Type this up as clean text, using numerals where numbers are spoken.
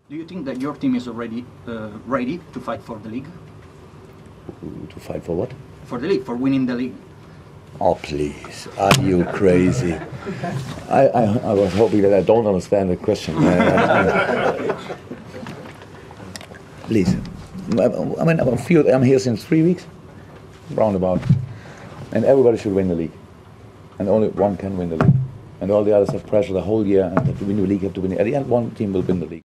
Do you think that your team is already ready to fight for the league? To fight for what? For the league, for winning the league. Oh, please. Are you crazy? I was hoping that I don't understand the question. Please. I mean, I'm here since 3 weeks, roundabout. And everybody should win the league. And only one can win the league. And all the others have pressure the whole year and have to win the league, have to win it. At the end, one team will win the league.